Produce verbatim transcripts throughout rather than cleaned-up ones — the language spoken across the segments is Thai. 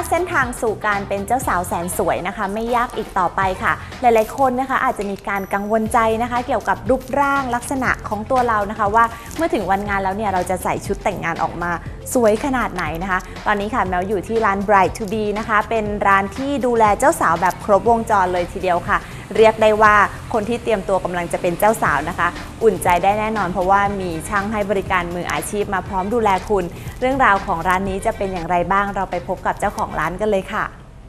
เส้นทางสู่การเป็นเจ้าสาวแสนสวยนะคะไม่ยากอีกต่อไปค่ะหลายๆคนนะคะอาจจะมีการกังวลใจนะคะเกี่ยวกับรูปร่างลักษณะของตัวเรานะคะว่าเมื่อถึงวันงานแล้วเนี่ยเราจะใส่ชุดแต่งงานออกมาสวยขนาดไหนนะคะตอนนี้ค่ะแมวอยู่ที่ร้าน Bride to be นะคะเป็นร้านที่ดูแลเจ้าสาวแบบครบวงจรเลยทีเดียวค่ะเรียกได้ว่าคนที่เตรียมตัวกำลังจะเป็นเจ้าสาวนะคะอุ่นใจได้แน่นอนเพราะว่ามีช่างให้บริการมืออาชีพมาพร้อมดูแลคุณเรื่องราวของร้านนี้จะเป็นอย่างไรบ้างเราไปพบกับเจ้าของร้านกันเลยค่ะ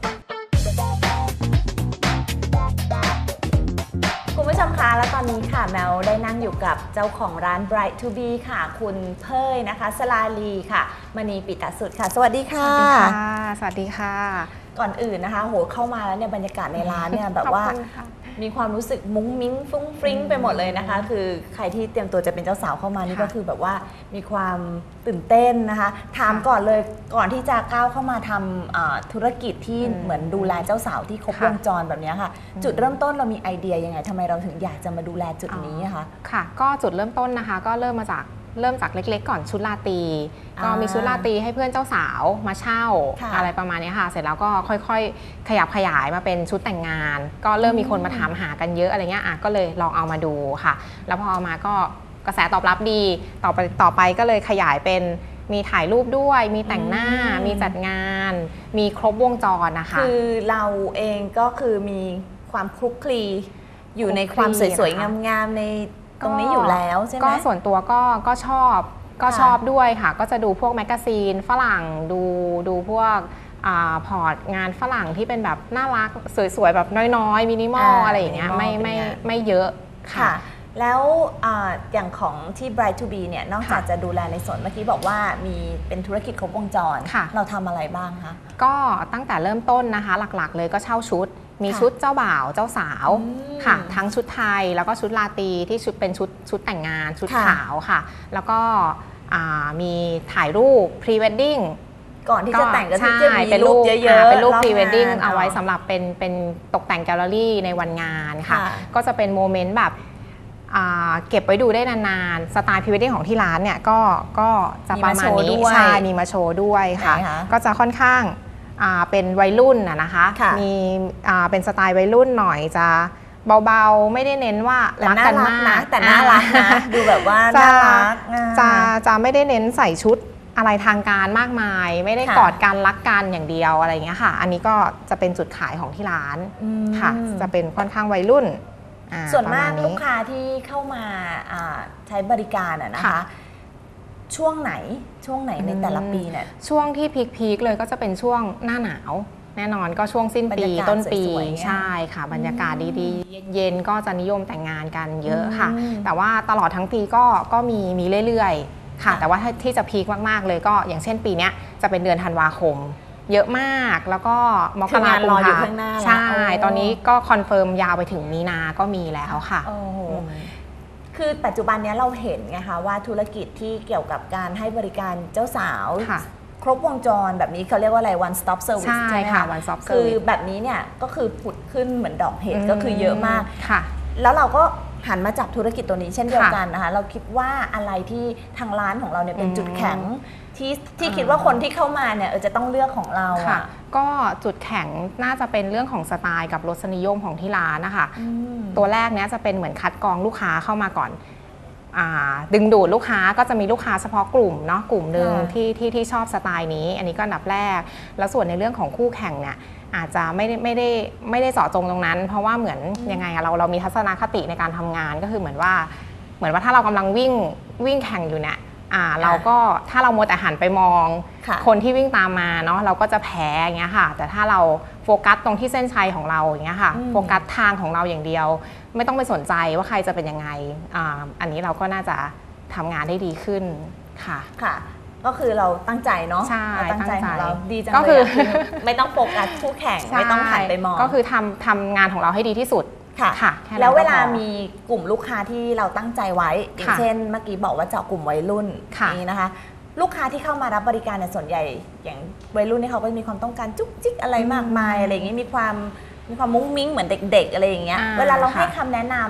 คุณผู้ชมคะและตอนนี้ค่ะแมวได้นั่งอยู่กับเจ้าของร้าน Bride to be ค่ะคุณเพยนะคะสลาลีค่ะมณีปิตสุดค่ะสวัสดีค่ะสวัสดีค่ะสวัสดีค่ะก่อนอื่นนะคะโหเข้ามาแล้วเนี่ยบรรยากาศในร้านเนี่ยแบบว่ามีความรู้สึกมุ้งมิ้งฟุ้งฟริ้งไปหมดเลยนะคะคือใครที่เตรียมตัวจะเป็นเจ้าสาวเข้ามานี่ก็คือแบบว่ามีความตื่นเต้นนะคะถามก่อนเลยก่อนที่จะก้าวเข้ามาทำธุรกิจที่เหมือนดูแลเจ้าสาวที่ครบวงจรแบบนี้ค่ะจุดเริ่มต้นเรามีไอเดียยังไงทำไมเราถึงอยากจะมาดูแลจุดนี้คะค่ะก็จุดเริ่มต้นนะคะก็เริ่มมาจากเริ่มจากเล็กๆก่อนชุดราตรีก็มีชุดราตรีให้เพื่อนเจ้าสาวมาเช่าอะไรประมาณนี้ค่ะเสร็จแล้วก็ค่อยๆขยับขยายมาเป็นชุดแต่งงานก็เริ่มมีคนมาถามหากันเยอะอะไรเงี้ยอ่ะก็เลยลองเอามาดูค่ะแล้วพอเอามาก็กระแสตอบรับดีต่อไปต่อไปก็เลยขยายเป็นมีถ่ายรูปด้วยมีแต่งหน้ามีจัดงานมีครบวงจรนะคะคือเราเองก็คือมีความคลุกคลีอยู่ในความสวยๆงามๆในตรงนี้อยู่แล้วใช่ไหมก็ส่วนตัวก็ก็ชอบก็ชอบด้วยค่ะก็จะดูพวกแมกกาซีนฝรั่งดูดูพวกพอร์ตงานฝรั่งที่เป็นแบบน่ารักสวยๆแบบน้อยๆมินิมอลอะไรอย่างเงี้ยไม่ไม่ไม่เยอะค่ะแล้วอย่างของที่ Bride to be เนี่ยนอกจากจะดูแลในส่วนเมื่อกี้บอกว่ามีเป็นธุรกิจครบวงจรเราทำอะไรบ้างคะก็ตั้งแต่เริ่มต้นนะคะหลักๆเลยก็เช่าชุดมีชุดเจ้าบ่าวเจ้าสาวค่ะทั้งชุดไทยแล้วก็ชุดราตรีที่ชุดเป็นชุดชุดแต่งงานชุดขาวค่ะแล้วก็มีถ่ายรูป pre wedding ก่อนที่จะแต่งก็จะมีรูปเยอะๆเป็นรูป pre wedding เอาไว้สำหรับเป็นเป็นตกแต่งแกลเลอรี่ในวันงานค่ะก็จะเป็นโมเมนต์แบบเก็บไว้ดูได้นานๆสไตล์ pre wedding ของที่ร้านเนี่ยก็ก็จะประมาณนี้ใช่มีมาโชว์ด้วยค่ะก็จะค่อนข้างเป็นวัยรุ่นอะนะคะมีเป็นสไตล์วัยรุ่นหน่อยจะเบาๆไม่ได้เน้นว่ารักกันมากแต่น่ารักนะดูแบบว่าน่ารักจะจะไม่ได้เน้นใส่ชุดอะไรทางการมากมายไม่ได้กอดกันรักกันอย่างเดียวอะไรอย่างเงี้ยค่ะอันนี้ก็จะเป็นจุดขายของที่ร้านค่ะจะเป็นค่อนข้างวัยรุ่นส่วนมากลูกค้าที่เข้ามาใช้บริการอะนะคะช่วงไหนช่วงไหนในแต่ละปีเนี่ยช่วงที่พีคๆเลยก็จะเป็นช่วงหน้าหนาวแน่นอนก็ช่วงสิ้นปีต้นปีใช่ค่ะบรรยากาศดีๆเย็นๆก็จะนิยมแต่งงานกันเยอะค่ะแต่ว่าตลอดทั้งปีก็ก็มีมีเรื่อยๆค่ะแต่ว่าที่จะพีคมากๆเลยก็อย่างเช่นปีนี้จะเป็นเดือนธันวาคมเยอะมากแล้วก็มกราคมใช่ตอนนี้ก็คอนเฟิร์มยาวไปถึงมีนาก็มีแล้วค่ะคือปัจจุบันนี้เราเห็นไงคะว่าธุรกิจที่เกี่ยวกับการให้บริการเจ้าสาวครบวงจรแบบนี้เขาเรียกว่าอะไร one stop service ใช่ค่ะ one stop service คือแบบนี้เนี่ยก็คือผุดขึ้นเหมือนดอกเห็ดก็คือเยอะมากแล้วเราก็หันมาจับธุรกิจตัวนี้เช่นเดียวกันนะคะเราคิดว่าอะไรที่ทางร้านของเราเนี่ยเป็นจุดแข็งที่ที่คิดว่าคนที่เข้ามาเนี่ยเออจะต้องเลือกของเราอ่ะก็จุดแข็งน่าจะเป็นเรื่องของสไตล์กับรสนิยมของที่ร้านนะคะตัวแรกเนี้ยจะเป็นเหมือนคัดกรองลูกค้าเข้ามาก่อนดึงดูดลูกค้าก็จะมีลูกค้าเฉพาะกลุ่มเนาะกลุ่มหนึ่งที่ที่ที่ชอบสไตล์นี้อันนี้ก็อันดับแรกแล้วส่วนในเรื่องของคู่แข่งเนี่ยอาจจะไม่ได้ไม่ได้ไม่ได้เจาะจงตรงนั้นเพราะว่าเหมือนยังไงเราเรามีทัศนคติในการทำงานก็คือเหมือนว่าเหมือนว่าถ้าเรากำลังวิ่งวิ่งแข่งอยู่เนี่ยเราก็ถ้าเราโมแต่หันไปมองคนที่วิ่งตามมาเนาะเราก็จะแพ้อย่างเงี้ยค่ะแต่ถ้าเราโฟกัสตรงที่เส้นชัยของเราอย่างเงี้ยค่ะโฟกัสทางของเราอย่างเดียวไม่ต้องไปสนใจว่าใครจะเป็นยังไง อ่า อันนี้เราก็น่าจะทำงานได้ดีขึ้นค่ะค่ะก็คือเราตั้งใจเนาะใช่ตั้งใจของเราดีจังเลยก็คือไม่ต้องโฟกัสคู่แข่งไม่ต้องหันไปมองก็คือทำทำงานของเราให้ดีที่สุดค่ะแล้วเวลามีกลุ่มลูกค้าที่เราตั้งใจไว้อย่างเช่นเมื่อกี้บอกว่าเจาะกลุ่มวัยรุ่นนี้นะคะลูกค้าที่เข้ามารับบริการเนี่ยส่วนใหญ่อย่างวัยรุ่นนี่เขาก็มีความต้องการจุ๊กจิ๊กอะไรมากมายอะไรอย่างนี้มีความมีความมุ้งมิ้งเหมือนเด็กๆอะไรอย่างเงี้ยเวลาเราให้คำแนะนำ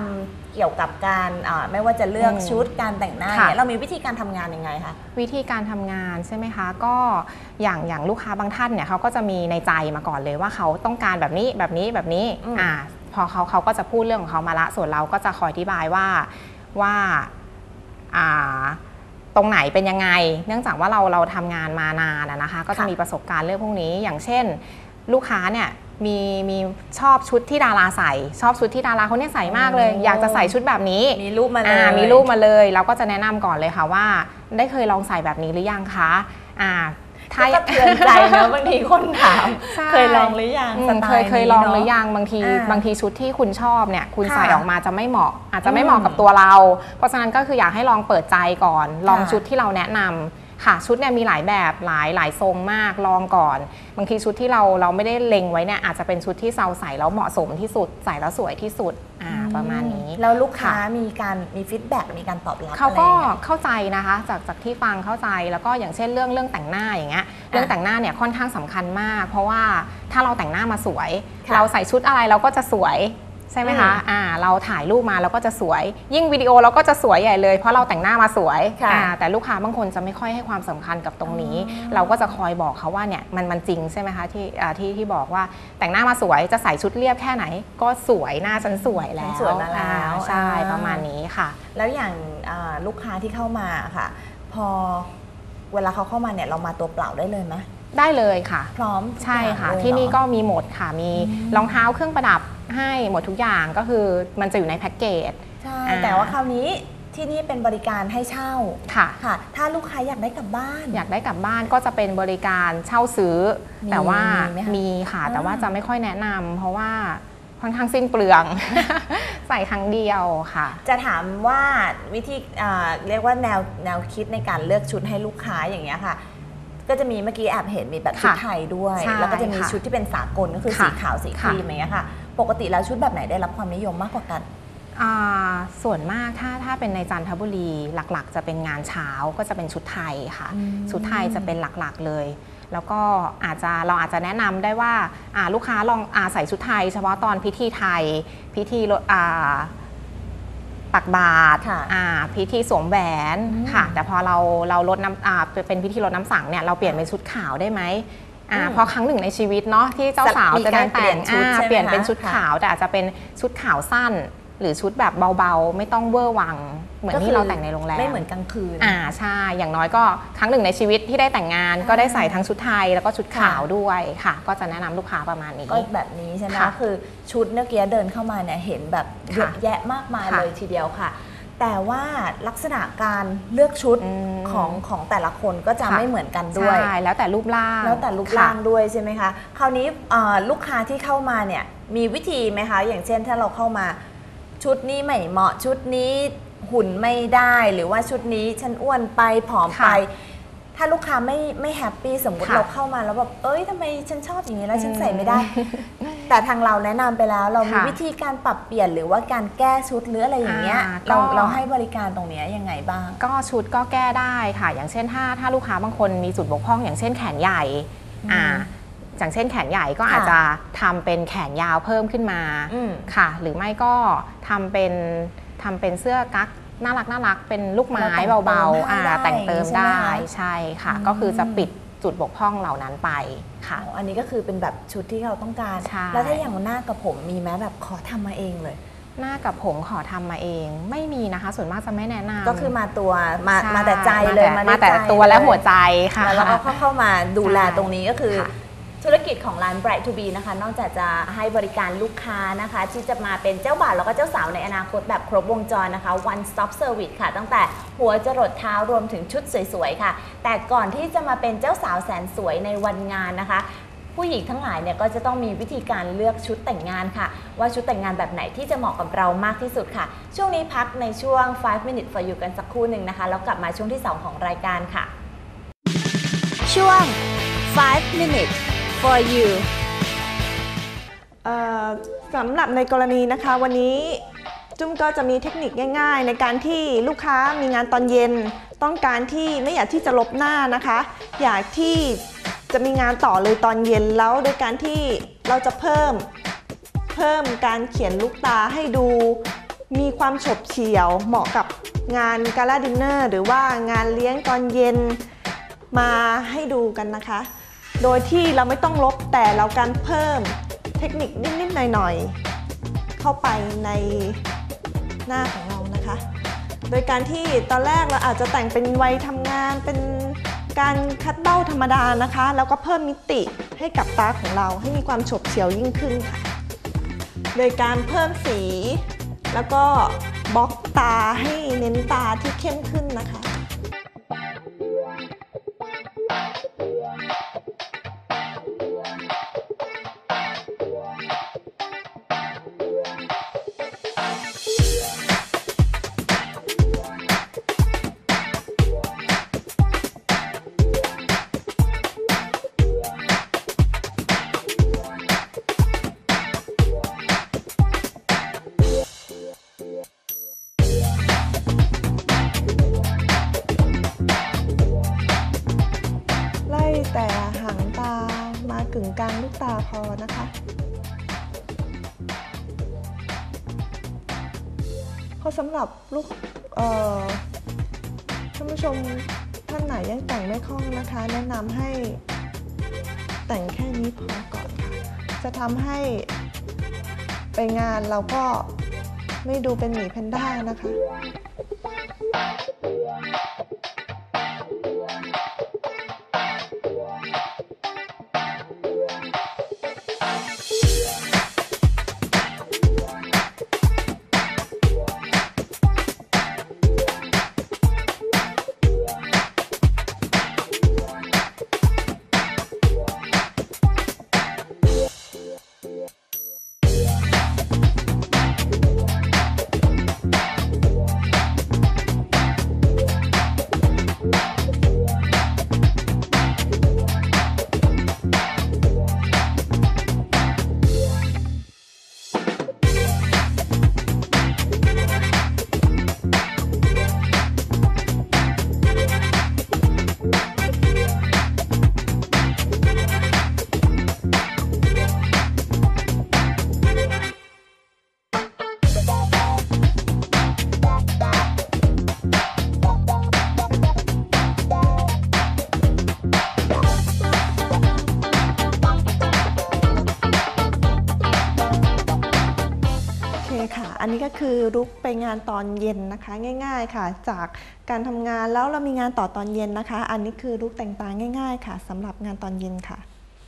เกี่ยวกับการไม่ว่าจะเลือกชุดการแต่งหน้าเนี่ยเรามีวิธีการทำงานยังไงคะวิธีการทำงานใช่ไหมคะก็อย่างอย่างลูกค้าบางท่านเนี่ยเขาก็จะมีในใจมาก่อนเลยว่าเขาต้องการแบบนี้แบบนี้แบบนี้อ่าพอเขาเขาก็จะพูดเรื่องของเขามาละส่วนเราก็จะคอยอธิบายว่าว่าอ่าตรงไหนเป็นยังไงเนื่องจากว่าเราเราทำงานมานานนะคะก็จะมีประสบการณ์เรื่องพวกนี้อย่างเช่นลูกค้าเนี่ยมีมีชอบชุดที่ดาราใส่ชอบชุดที่ดาราเขาเนี่ยใส่มากเลยอยากจะใส่ชุดแบบนี้มีรูปมาเลยมีรูปมาเลยเราก็จะแนะนำก่อนเลยค่ะว่าได้เคยลองใส่แบบนี้หรือยังคะอ่าถ้าเตือนใจนะบางทีคนถามเคยลองหรือยังเคยเคยลองหรือยังบางทีบางทีชุดที่คุณชอบเนี่ยคุณใส่ออกมาจะไม่เหมาะอาจจะไม่เหมาะกับตัวเราเพราะฉะนั้นก็คืออยากให้ลองเปิดใจก่อนลองชุดที่เราแนะนำค่ะชุดเนี่ยมีหลายแบบหลายหลายทรงมากลองก่อนบางทีชุดที่เราเราไม่ได้เล็งไว้เนี่ยอาจจะเป็นชุดที่เราใส่แล้วเหมาะสมที่สุดใส่แล้วสวยที่สุดอ่าประมาณนี้แล้วลูกค้ามีการมีฟีดแบ็กมีการตอบรับเขาก็เข้าใจนะคะจากจากที่ฟังเข้าใจแล้วก็อย่างเช่นเรื่องเรื่องแต่งหน้าอย่างเงี้ยเรื่องแต่งหน้าเนี่ยค่อนข้างสำคัญมากเพราะว่าถ้าเราแต่งหน้ามาสวยเราใส่ชุดอะไรเราก็จะสวยใช่ไหมคะอ่าเราถ่ายรูปมาเราก็จะสวยยิ่งวิดีโอเราก็จะสวยใหญ่เลยเพราะเราแต่งหน้ามาสวยอ่าแต่ลูกค้าบางคนจะไม่ค่อยให้ความสำคัญกับตรงนี้เราก็จะคอยบอกเขาว่าเนี่ยมันมันจริงใช่ไหมคะที่อ่าที่ที่บอกว่าแต่งหน้ามาสวยจะใส่ชุดเรียบแค่ไหนก็สวยหน้าฉันสวยแล้วสวยมาแล้วใช่ประมาณนี้ค่ะแล้วอย่างลูกค้าที่เข้ามาค่ะพอเวลาเขาเข้ามาเนี่ยเรามาตัวเปล่าได้เลยไหมได้เลยค่ะพร้อมใช่ค่ะที่นี่ก็มีหมดค่ะมีรองเท้าเครื่องประดับให้หมดทุกอย่างก็คือมันจะอยู่ในแพ็กเกจใช่แต่ว่าคราวนี้ที่นี่เป็นบริการให้เช่าค่ะค่ะถ้าลูกค้าอยากได้กลับบ้านอยากได้กลับบ้านก็จะเป็นบริการเช่าซื้อแต่ว่ามีค่ะแต่ว่าจะไม่ค่อยแนะนำเพราะว่าค่อนข้างสิ้นเปลืองใส่ครั้งเดียวค่ะจะถามว่าวิธีเรียกว่าแนวแนวคิดในการเลือกชุดให้ลูกค้าอย่างเงี้ยค่ะก็จะมีเมื่อกี้แอบเห็นมีแบบชุดไทยด้วยแล้วก็จะมีชุดที่เป็นสากลก็คือสีขาวสีครีมอย่างเงี้ยค่ะปกติแล้วชุดแบบไหนได้รับความนิยมมากกว่ากันส่วนมากถ้าถ้าเป็นในจันทบุรีหลักๆจะเป็นงานเช้าก็จะเป็นชุดไทยค่ะชุดไทยจะเป็นหลักๆเลยแล้วก็อาจจะเราอาจจะแนะนำได้ว่าลูกค้าลองใส่ชุดไทยเฉพาะตอนพิธีไทยพิธีตักบาตรพิธีสวมแหวนค่ะแต่พอเราเราลดน้ำเป็นพิธีลดน้ำสังเนี่ยเราเปลี่ยนเป็นชุดขาวได้ไหมพอครั้งหนึ่งในชีวิตเนาะที่เจ้าสาวจะได้แต่งเปลี่ยนเป็นชุดขาวแต่อาจจะเป็นชุดขาวสั้นหรือชุดแบบเบาๆไม่ต้องเวอร์วังเหมือนที่เราแต่งในโรงแรมไม่เหมือนกลางคืนอ่าใช่อย่างน้อยก็ครั้งหนึ่งในชีวิตที่ได้แต่งงานก็ได้ใส่ทั้งชุดไทยแล้วก็ชุดขาวด้วยค่ะก็จะแนะนำลูกค้าประมาณนี้ก็แบบนี้ใช่ไหมคือชุดเมื่อกี้เดินเข้ามาเนี่ยเห็นแบบเยอะแยะมากมายเลยทีเดียวค่ะแต่ว่าลักษณะการเลือกชุดของของแต่ละคนก็จะไม่เหมือนกันด้วยใช่แล้วแต่รูปร่างแล้วแต่รูปร่างด้วยใช่ไหมคะคราวนี้ลูกค้าที่เข้ามาเนี่ยมีวิธีไหมคะอย่างเช่นถ้าเราเข้ามาชุดนี้ไม่เหมาะชุดนี้หุ่นไม่ได้หรือว่าชุดนี้ฉันอ้วนไปผอมไปถ้าลูกค้าไม่ไม่แฮปปี้สมมติเราเข้ามาแล้วแบบเอ้ยทำไมฉันชอบอย่างนี้แล้วฉันใส่ไม่ได้แต่ทางเราแนะนำไปแล้วเรามีวิธีการปรับเปลี่ยนหรือว่าการแก้ชุดหรืออะไรอย่างเงี้ยเราเราให้บริการตรงนี้ยังไงบ้างก็ชุดก็แก้ได้ค่ะอย่างเช่นถ้าถ้าลูกค้าบางคนมีจุดบกพร่องอย่างเช่นแขนใหญ่อ่าอย่างเช่นแขนใหญ่ก็อาจจะทำเป็นแขนยาวเพิ่มขึ้นมาค่ะหรือไม่ก็ทำเป็นทำเป็นเสื้อกั๊กน่ารักน่ารักเป็นลูกไม้เบาๆแต่งเติมได้ใช่ค่ะก็คือจะปิดจุดบกพร่องเหล่านั้นไปค่ะอันนี้ก็คือเป็นแบบชุดที่เราต้องการแล้วถ้าอย่างหน้ากับผมมีไหมแบบขอทำมาเองเลยหน้ากับผมขอทำมาเองไม่มีนะคะส่วนมากจะไม่แนะนำก็คือมาตัวมามาแต่ใจเลยมาแต่ตัวและหัวใจค่ะแล้วก็เข้ามาดูแลตรงนี้ก็คือธุรกิจของร้าน Bright to Be นะคะนอกจากจะให้บริการลูกค้านะคะที่จะมาเป็นเจ้าบ่าวแล้วก็เจ้าสาวในอนาคตแบบครบวงจรนะคะ one stop service ค่ะตั้งแต่หัวจรดเท้ารวมถึงชุดสวยๆค่ะแต่ก่อนที่จะมาเป็นเจ้าสาวแสนสวยในวันงานนะคะผู้หญิงทั้งหลายเนี่ยก็จะต้องมีวิธีการเลือกชุดแต่งงานค่ะว่าชุดแต่งงานแบบไหนที่จะเหมาะกับเรามากที่สุดค่ะช่วงนี้พักในช่วง five minutes for you กันสักครู่หนึ่งนะคะแล้วกลับมาช่วงที่สองของรายการค่ะช่วง five minutes for you สำหรับในกรณีนะคะวันนี้จุ้มก็จะมีเทคนิคง่ายๆในการที่ลูกค้ามีงานตอนเย็นต้องการที่ไม่อยากที่จะลบหน้านะคะอยากที่จะมีงานต่อเลยตอนเย็นแล้วโดยการที่เราจะเพิ่มเพิ่มการเขียนลูกตาให้ดูมีความฉบเฉี่ยวเหมาะกับงานกาลาดินเนอร์หรือว่างานเลี้ยงตอนเย็นมาให้ดูกันนะคะโดยที่เราไม่ต้องลบแต่เราการเพิ่มเทคนิคนิดๆหน่อยๆเข้าไปในหน้าของเรานะคะโดยการที่ตอนแรกเราอาจจะแต่งเป็นวัยทำงานเป็นการคัดเบ้าธรรมดานะคะแล้วก็เพิ่มมิติให้กับตาของเราให้มีความฉบเฉี่ยวยิ่งขึ้นค่ะโดยการเพิ่มสีแล้วก็บล็อกตาให้เน้นตาที่เข้มขึ้นนะคะแต่หางตามากึ่งกลางลูกตาพอนะคะเพราะสำหรับลูกท่านผู้ชมท่านไหนยังแต่งไม่คล่องนะคะแนะนำให้แต่งแค่นี้พอก่อนค่ะจะทำให้ไปงานเราก็ไม่ดูเป็นหมีแพนด้านะคะอันนี้ก็คือลุคไปงานตอนเย็นนะคะง่ายๆค่ะจากการทำงานแล้วเรามีงานต่อตอนเย็นนะคะอันนี้คือลุคแต่งตาง่ายๆค่ะสำหรับงานตอนเย็นค่ะ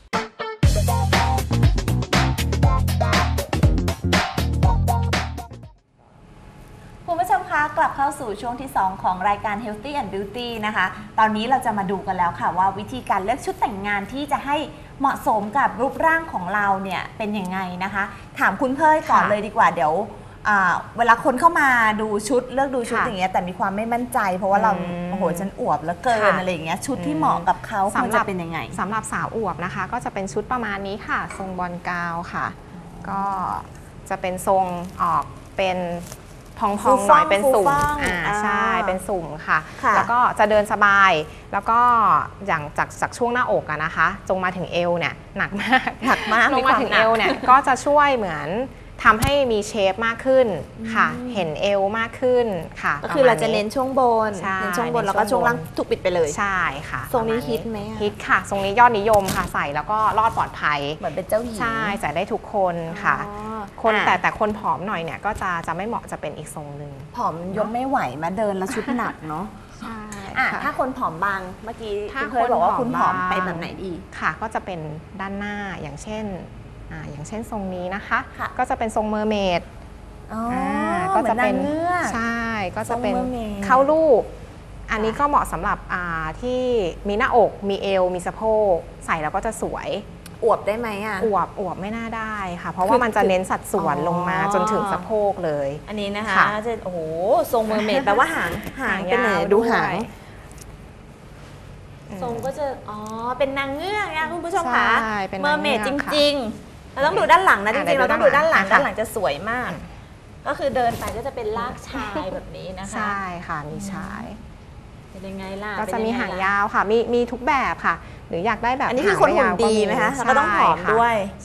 คุณผู้ชมคะกลับเข้าสู่ช่วงที่สองของรายการ Healthy and Beauty นะคะตอนนี้เราจะมาดูกันแล้วค่ะว่าวิธีการเลือกชุดแต่งงานที่จะให้เหมาะสมกับรูปร่างของเราเนี่ยเป็นยังไงนะคะถามคุณเพยก่อนเลยดีกว่าเดี๋ยวเวลาคนเข้ามาดูชุดเลือกดูชุดอย่างเงี้ยแต่มีความไม่มั่นใจเพราะว่าเราโอ้โหฉันอวบแล้วเกินอะไรอย่างเงี้ยชุดที่เหมาะกับเขาควรจะเป็นยังไงสำหรับสาวอวบนะคะก็จะเป็นชุดประมาณนี้ค่ะทรงบอลกาวค่ะก็จะเป็นทรงออกเป็นพองๆหน่อยเป็นสุ่มอ่าใช่เป็นสุ่มค่ะแล้วก็จะเดินสบายแล้วก็อย่างจากจากช่วงหน้าอกอะนะคะจงมาถึงเอวเนี่ยหนักมากหนักมากลงมาถึงเอวเนี่ยก็จะช่วยเหมือนทำให้มีเชฟมากขึ้นค่ะเห็นเอวมากขึ้นค่ะก็คือเราจะเน้นช่วงบนเน้นช่วงบนแล้วก็ช่วงล่างถูกปิดไปเลยใช่ค่ะทรงนี้ฮิตไหมฮิตค่ะทรงนี้ยอดนิยมค่ะใส่แล้วก็รอดปลอดภัยเหมือนเป็นเจ้าหญิงใช่ใส่ได้ทุกคนค่ะคนแต่แต่คนผอมหน่อยเนี่ยก็จะจะไม่เหมาะจะเป็นอีกทรงหนึ่งผอมยกไม่ไหวมาเดินแล้วชุดหนักเนาะใช่ถ้าคนผอมบางเมื่อกี้คุณเคยบอกว่าคุณผอมไปแบบไหนดีค่ะก็จะเป็นด้านหน้าอย่างเช่นอย่างเช่นทรงนี้นะคะก็จะเป็นทรงเมอร์เมดก็จะเป็นใช่ก็จะเป็นเข้ารูปอันนี้ก็เหมาะสำหรับที่มีหน้าอกมีเอวมีสะโพกใส่แล้วก็จะสวยอวบได้ไหมอ่ะอวบอวบไม่น่าได้ค่ะเพราะว่ามันจะเน้นสัดส่วนลงมาจนถึงสะโพกเลยอันนี้นะคะจะโอ้โหทรงเมอร์เมดแปลว่าหางหางเป็นไหนดูหางทรงก็จะอ๋อเป็นนางเงือกนะคุณผู้ชมค่ะเมอร์เมดจริงๆเราต้องดูด้านหลังนะจริงๆเราต้องดูด้านหลังด้านหลังจะสวยมากก็คือเดินไปก็จะเป็นลากชายแบบนี้นะคะใช่ค่ะมีชายเป็นยังไงล่ะก็จะมีหางยาวค่ะมีมีทุกแบบค่ะหรืออยากได้แบบอันนี้คือคนหุ่นดีไหมคะแล้วก็ต้องผอมด้วยใช่อัน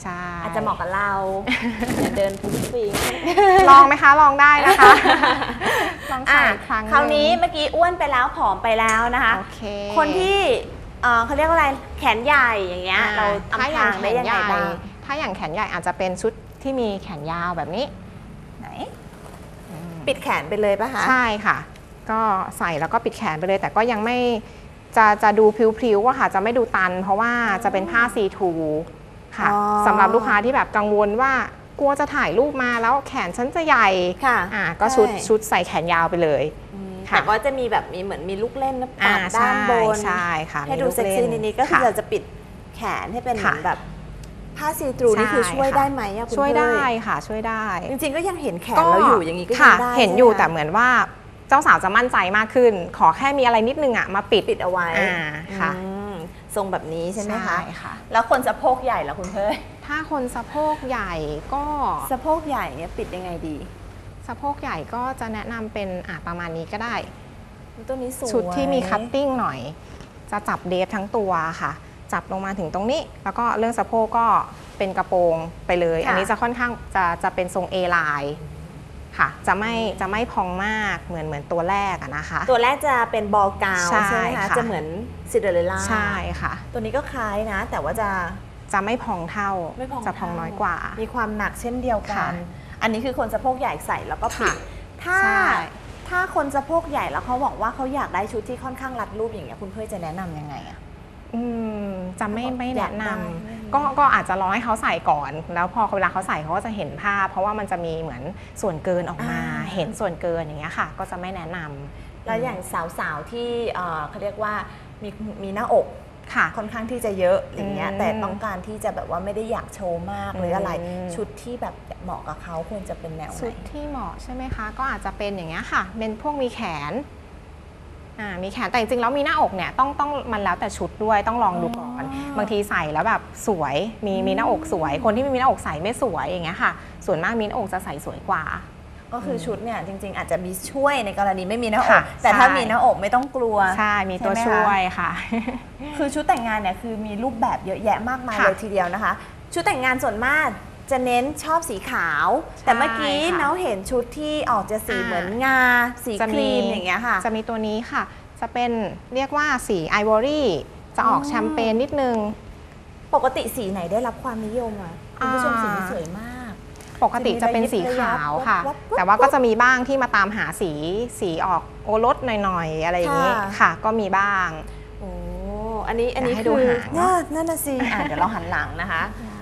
อาจจะเหมาะกับเราอย่าเดินฟุ้งฟิ้งลองไหมคะลองได้นะคะลองใส่ครั้งคราวนี้เมื่อกี้อ้วนไปแล้วผอมไปแล้วนะคะโอเคคนที่เอ่อเขาเรียกว่าอะไรแขนใหญ่อย่างเงี้ยเราถ้าอำอพย่าราง งแขได้นยังใหไงญ่บ้างถ้าอย่างแขนใหญ่อาจจะเป็นชุดที่มีแขนยาวแบบนี้ไหนปิดแขนไปเลยป่ะคะใช่ค่ะ ก็ใส่แล้วก็ปิดแขนไปเลย แต่ก็ยังไม่จะจะดูพริ้วๆว่าค่ะจะไม่ดูตัน เพราะว่าจะเป็นผ้าซีทูค่ะอ๋อสำหรับลูกค้าที่แบบกังวลว่ากลัวจะถ่ายรูปมาแล้วแขนฉันจะใหญ่ค่ะอ่าก็ชุดใช่ชุดใส่แขนยาวไปเลยอืมค่ะแต่ก็จะมีแบบมีเหมือนมีลูกเล่นนะอ่าปัดด้านบนใช่ค่ะให้มีดูลูเซ็กล่ซี่นิดๆก็คือค่ะเราจะปิดแขนให้เป็นเหมือนค่ะแบบผ้าซีทรูใช่นี่คือช่วยค่ะได้ไหมอะคุณช่วยได้เป้ยค่ะช่วยได้จริงๆก็ยังเห็นแขนเราอยู่อย่างนี้ก็ยัค่ะงได้เห็นอยู่ใช่ไมแต่เหมือนว่าเจ้าสาวจะมั่นใจมากขึ้น ขอแค่มีอะไรนิดนึงอ่ะมาปิดปิดเอาไว้อ่าค่ะอืมทรงแบบนี้ใช่ไหมคะใช่ค่ะแล้วคนสะโพกใหญ่ล่ะคุณเป้ยถ้าคนสะโพกใหญ่ก็สะโพกใหญ่เนี่ยปิดยังไงดีสะโพกใหญ่ก็จะแนะนำเป็นอ่ะประมาณนี้ก็ได้ตัวนี้สวยชุดที่มีคัตติ้งหน่อย จะจับเดฟทั้งตัวค่ะ จับลงมาถึงตรงนี้ แล้วก็เรื่องสะโพกก็เป็นกระโปรงไปเลย อันนี้จะค่อนข้างจะจะเป็นทรง A ไลน์ค่ะ จะไม่จะไม่พองมากเหมือนเหมือนตัวแรกอะนะคะตัวแรกจะเป็นบอลกาวใช่ใช่ไหมคะค่ะจะเหมือนซินเดอเรลล่าใช่ค่ะตัวนี้ก็คล้ายนะ แต่ว่าจะจะไม่พองเท่าไม่พองจะพองเท่าน้อยกว่ามีความหนักเช่นเดียวกัค่ะน อันนี้คือคนสะโพกใหญ่ใส่แล้วก็ปิค่ะดถ้าใช่ถ้าคนสะโพกใหญ่แล้วเขาบอกว่าเขาอยากได้ชุดที่ค่อนข้างรัดรูปอย่างเงี้ยคุณเพื่อจะแนะนำยังไงอะอืมจะไม่ไม่อยาแนะกนได้ำก็ก็อาจจะรอให้เขาใส่ก่อน แล้วพอเวลาเขาใส่เขาก็จะเห็นภาพ เพราะว่ามันจะมีเหมือนส่วนเกินออกมาอ่าเห็นส่วนเกินอย่างเงี้ยค่ะ ก็จะไม่แนะนำแล้วอย่างสาวๆที่เอ่อเขาเรียกว่ามีมีหน้าอกค่ะค่อนข้างที่จะเยอะอย่างเงี้ยอืมแต่ต้องการที่จะแบบว่าไม่ได้อยากโชว์มากหรืออะไรอืมชุดที่แบบเหมาะกับเขาควรจะเป็นแนวไหชุดนที่เหมาะใช่ไหมคะ ก็อาจจะเป็นอย่างเงี้ยค่ะ เป็นพวกมีแขนอ่ามีแขนแต่จริงๆแล้วมีหน้าอกเนี่ยต้องต้องมันแล้วแต่ชุดด้วยต้องลองดูก่อนอ๋อบางทีใส่แล้วแบบสวยมีมีหน้าอกสวย คนที่ไม่มีหน้าอกใส่ไม่สวยอย่างเงี้ยค่ะ ส่วนมากมีหน้าอกจะใส่สวยกว่าก็คือชุดเนี่ยจริงๆ อาจจะมีช่วยในกรณีไม่มีหน้าอกค่ะแต่ถ้าใช่มีหน้าอกไม่ต้องกลัวใช่มีตัวใช่ไหมคะช่วยค่ะคือชุดแต่งงานเนี่ยคือมีรูปแบบเยอะแยะมากมายค่ะเลยทีเดียวนะคะ ชุดแต่งงานส่วนมากจะเน้นชอบสีขาว แต่เมื่อกี้ค่ะเนาเห็นชุดที่ออกจะสีอ่าเหมือนงา สีจะครีมอย่างเงี้ยค่ะจะมีตัวนี้ค่ะ จะเป็นเรียกว่าสีไอวอรี่จะออกอ๋อแชมเปญนิดนึงปกติสีไหนได้รับความนิยมอ่ะคุณผู้ชมอ่าสีนี้สวยมากปกติจะเป็นสีขาวค่ะวับวับวับแต่ว่าก็จะมีบ้างที่มาตามหาสีสีออกโอรสหน่อยๆ อะไรอย่างนี้ค่ะค่ะ ก็มีบ้างโอ้อันนี้อันนี้อยากให้คืดูอหางเนน่าอะนั่นน่ะสิอ่ะเดี๋ยวเราหันหลังนะคะ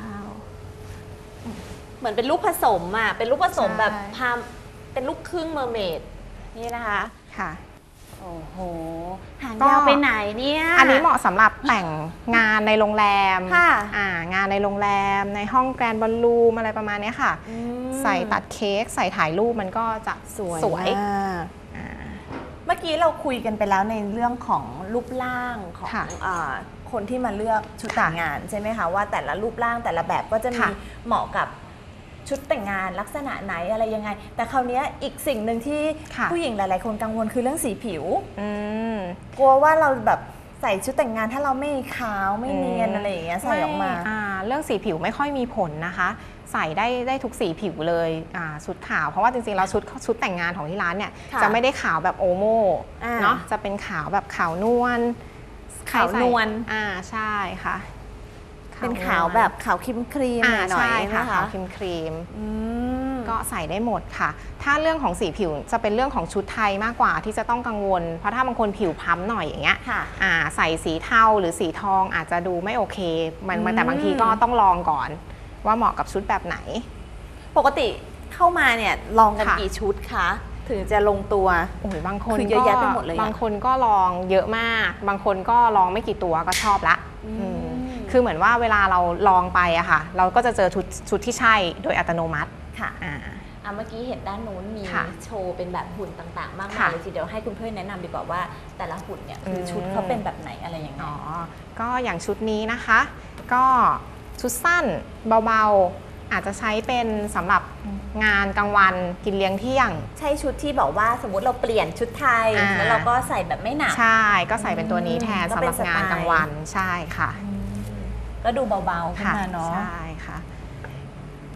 เหมือนเป็นลูกผสมอ่ะ เป็นลูกผสมใช่แบบพามเป็นลูกครึ่งเมอร์เมดนี่นะคะค่ะโอ้โหหางก็ยาวไปไหนเนี่ยอันนี้เหมาะสำหรับแต่งงานในโรงแรมค่ะอ่างานในโรงแรมในห้องแกรนด์บอลลูมอะไรประมาณเนี้ยค่ะอืมใส่ตัดเค้กใส่ถ่ายรูปมันก็จะสวยสวยมากอ่าเมื่อกี้เราคุยกันไปแล้วในเรื่องของรูปร่างของค่ะอ่าคนที่มาเลือกชุดค่ะแต่งงานใช่ไหมคะว่าแต่ละรูปร่างแต่ละแบบก็จะมีค่ะเหมาะกับชุดแต่งงานลักษณะไหนอะไรยังไง แต่คราวเนี้ยอีกสิ่งหนึ่งที่ค่ะผู้หญิงหลาย ๆ คนกังวลคือเรื่องสีผิวอืมกลัวว่าเราแบบใส่ชุดแต่งงานถ้าเราไม่ขาวไม่เนียนอะไรอย่างเงี้ยใส่ออกมาไอ่เรื่องสีผิวไม่ค่อยมีผลนะคะ ใส่ได้ได้ทุกสีผิวเลยอ่าชุดขาวเพราะว่าจริงๆแล้วชุดชุดแต่งงานของที่ร้านเนี่ยค่ะจะไม่ได้ขาวแบบโอโมอ่าเนาะจะเป็นขาวแบบขาวนวลขาวนวลอ่าใช่ค่ะเป็นขาวแบบขาวครีมครีมอ่าหน่อยใช่ๆค่ะนะขาวคะครีมครีมอืมก็ใส่ได้หมดค่ะ ถ้าเรื่องของสีผิวจะเป็นเรื่องของชุดไทยมากกว่าที่จะต้องกังวล เพราะถ้าบางคนผิวพ้ำหน่อยอย่างเงี้ยค่ะอ่าใส่สีเทาหรือสีทองอาจจะดูไม่โอเค มันอืมแต่บางทีก็ต้องลองก่อน ว่าเหมาะกับชุดแบบไหนปกติเข้ามาเนี่ยลองกันค่ะกี่ชุดคะ ถึงจะลงตัวโอ้ยบางคนคือเยอะแยะไปหมดเลยอะบางคนก็ลองเยอะมาก บางคนก็ลองไม่กี่ตัวก็ชอบละอืมอืมคือเหมือนว่าเวลาเราลองไปอะค่ะ เราก็จะเจอชุดชุดที่ใช่โดยอัตโนมัติค่ะอ่าอ่ะเมื่อกี้เห็นด้านนู้นมีค่ะโชว์เป็นแบบหุ่นต่างๆ มากมาค่ะยเลยทีเดียวให้คุณเพื่อนแนะนำดีกว่าว่า แต่ละหุ่นเนี่ยคืออมชุดเขาเป็นแบบไหนอะไรยังไงอ๋อ ก็อย่างชุดนี้นะคะ ก็ชุดสั้นเบาๆ อาจจะใช้เป็นสำหรับงานกลางวันกินเลี้ยงเที่ยงใช่ชุดที่บอกว่าสมมติเราเปลี่ยนชุดไทยอ่าแล้วเราก็ใส่แบบไม่หนักใช่ ก็ใส่เป็นตัวนี้แทนก็สำเป็หนรับสไตล์งานกลางวัน ใช่ค่ะก็ดูเบาๆขึ้นค่ะมาเนาะใช่ค่ะ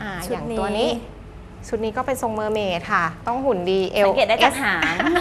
อ่าชุอดย่างนี้ตัวนี้ชุดนี้ก็เป็นทรงเมอร์เมดค่ะ ต้องหุ่นดีเอลสังเกตได้จากหาง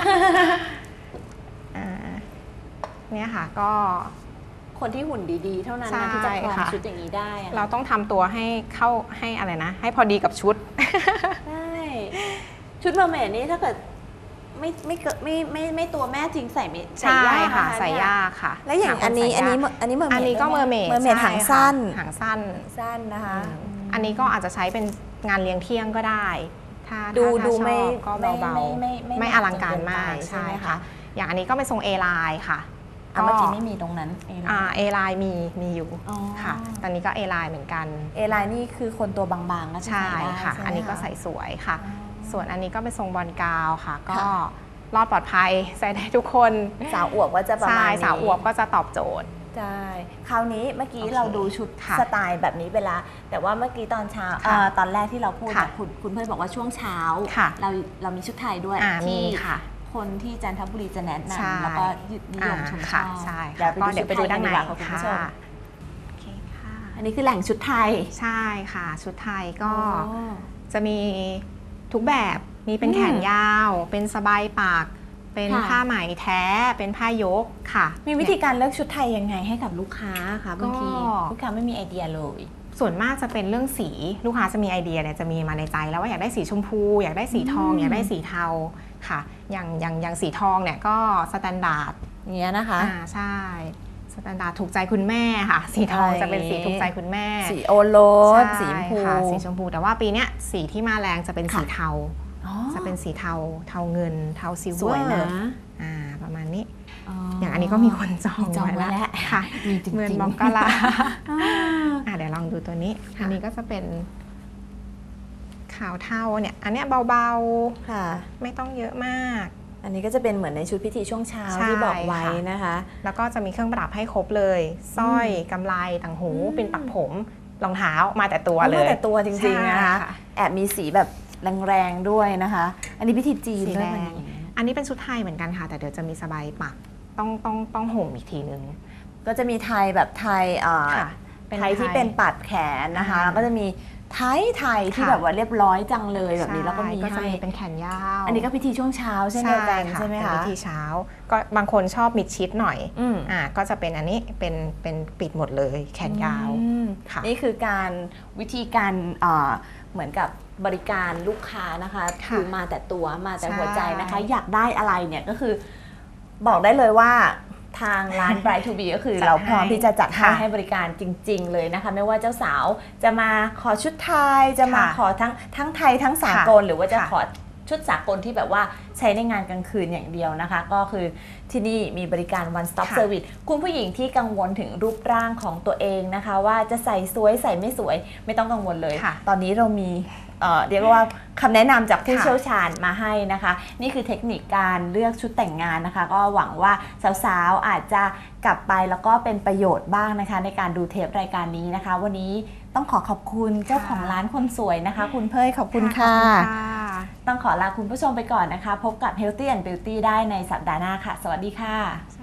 อ่าเนี่ยค่ะก็คนที่หุ่นดีๆ เท่านั้นใช่นะที่จะครองค่ะชุดอย่างนี้ได้อะเราต้องทำตัวให้เข้าให้อะไรนะ ให้พอดีกับชุดใช่ ชุดเมอร์เมดนี่ถ้าเกิดไม่ไม่เกิดไม่ไม่ไม่ตัวแม่จริงใส่ไม่ใช่ยากค่ะนใส่ยากค่ะแล้วอย่างหอันนี้คอันนี้ใส่ยากอันนี้เมอร์เมดอันนี้ก็เมอร์เมดเมอร์เมดหางสั้นหางสั้นสั้นนะคะอันนี้ก็อาจจะใช้เป็นงานเลี้ยงเที่ยงก็ได้ ถ้าดูถ้าดูชอบไม่ก็ไม่เบาไม่ไม่ไม่ๆไม่หนักอลังการมากจนเกินไปใช่ใช่ไหมค่ะคะอย่างอันนี้ก็เป็นทรง A ไลน์ค่ะอ่ะเมื่อกี้ไม่มีตรงนั้นอ่า A ไลน์มีมีอยู่อ๋อค่ะ ตอนนี้ก็ A ไลน์เหมือนกันเอไลน์นี่คือคนตัวบางๆก็จะใช่ใส่ได้ค่ะใช่ไหมอันนี้ก็คะใส่สวยค่ะอ๋อส่วนอันนี้ก็เป็นทรงบอลกาวค่ะ ก็ค่ะรอดปลอดภัยใส่ได้ทุกคนสาวอวบก็จะประใช่มาณนี้สาวอวบก็จะตอบโจทย์ใช่คราวนี้เมื่อกี้โอเคเราดูชุดค่ะสไตล์แบบนี้ไปแล้วแต่ว่าเมื่อกี้ตอนเช้าค่ะเอ่อตอนแรกที่เราพูดค่ะเนี่ยคุณคุณเพื่อนบอกว่าช่วงเช้าค่ะเราเรามีชุดไทยด้วยอ่ามีที่ค่ะคนที่จันทบุรีจะแนะใช่นำแล้วก็นิยมชมชค่ะอบใช่เดี๋ยวก็เดี๋ยวไปไปดูดูชุด้านในไทยกัดีกว่าค่ะคุณผู้ชมค่ะโอเคค่ะอันนี้คือแหล่งชุดไทยใช่ค่ะ ชุดไทยก็อ๋อจะมีทุกแบบมีเป็นอืมแขนยาว เป็นสบายปาก เป็นค่ะผ้าไหมแท้ เป็นผ้ายกค่ะมีวิธีการเลือกชุดไทยยังไงให้กับลูกค้าคะบางทีก็ลูกค้าไม่มีไอเดียเลยส่วนมากจะเป็นเรื่องสีลูกค้าจะมีไอเดียเนี่ยจะมีมาในใจแล้วว่าอยากได้สีชมพู อยากได้สีทองอืมอยากได้สีเทาค่ะ อย่างอย่างอย่างสีทองเนี่ยก็สแตนดาร์ดอย่างเงี้ยนะคะอ่าใช่สแตนดาร์ดถูกใจคุณแม่ค่ะ สีทองอะไรจะเป็นสีถูกใจคุณแม่สีโอโรสสีชมพูใช่ค่ะสีชมพูแต่ว่าปีเนี้ยสีที่มาแรงจะเป็นสีค่ะเทาอ๋อจะเป็นสีเทาเทาเงินเทาซิลเวสอร์วยนะอ่าประมาณนี้อ๋อออย่างอันนี้ก็มีคนจองมีจองไว้แล้วค่ะมีจริงๆเหมือนมองกาลาอ่าอ่ะเดี๋ยวลองดูตัวนี้ค่ะอันนี้ก็จะเป็นขาวเทาเนี่ย อันเนี้ยเบาค่ะๆ ไม่ต้องเยอะมากอันนี้ก็จะเป็นเหมือนในชุดพิธีช่วงเช้าใช่ที่บอกไว้ค่ะนะคะแล้วก็จะมีเครื่องประดับให้ครบเลยสร้อยกำไลต่างหูอืมเป็นปักผมรองเท้ามาแต่ตัวเลมาย แต่ตัวจริงๆนะคะใช่แอบมีสีแบบแรงๆด้วยนะคะ อันนี้พิธีจีนสีด้วยแดมันงอย่างเงี้ยอันนี้เป็นชุดไทยเหมือนกันค่ะ แต่เดี๋ยวจะมีสบายปักต้องต้องต้องห่มอีกทีนึงก็จะมีไทยแบบไทยเอ่อค่ะเป็นไทยที่ไทยเป็นปัดแขนนะคะอ่าแล้วก็จะมีไทยไทยที่ค่ะแบบว่าเรียบร้อยจังเลยแบบนี้แล้วก็มีก็จะให้มีเป็นแขนยาวอันนี้ก็พิธีช่วงเช้าเช่นเดียวกันใช่ไหมเป็นคะพิธีเช้า ก็บางคนชอบมิดชิดหน่อยอืมอ่าก็จะเป็นอันนี้เป็นเป็นปิดหมดเลยแขนยาวอืมค่ะนี่คือการวิธีการเอ่อเหมือนกับบริการลูกค้านะคะค่ะคือมาแต่ตัวมาแต่ใช่หัวใจนะคะ อยากได้อะไรเนี่ยก็คือบอกได้เลยว่าทางร้าน Bright to Be ก็คือจัดเราพร้อมให้ที่จะจัดให้ค่ะให้บริการจริง ๆ เลยนะคะ ไม่ว่าเจ้าสาวจะมาขอชุดไทยจะมาค่ะขอทั้งทั้งไทยทั้งสากล หรือว่าจะค่ะขอชุดสากลที่แบบว่าใช้ในงานกลางคืนอย่างเดียวนะคะ ก็คือที่นี่มีบริการ one stop ค่ะ service คุณผู้หญิงที่กังวลถึงรูปร่างของตัวเองนะคะ ว่าจะใส่สวยใส่ไม่สวยไม่ต้องกังวลเลยค่ะตอนนี้เรามีเอ่อเรียกว่าคำแนะนำจากผู้ค่ะเชี่ยวชาญมาให้นะคะ นี่คือเทคนิคการเลือกชุดแต่งงานนะคะ ก็หวังว่าสาวๆอาจจะกลับไปแล้วก็เป็นประโยชน์บ้างนะคะ ในการดูเทปรายการนี้นะคะ วันนี้ต้องขอขอบคุณเจ้าของร้านคนสวยนะคะ คุณเพยขอบคุณค่ะขอบณค่ะต้องขอลาคุณผู้ชมไปก่อนนะคะ พบกับ Healthy and Beauty ได้ในสัปดาห์หน้าค่ะ สวัสดีค่ะ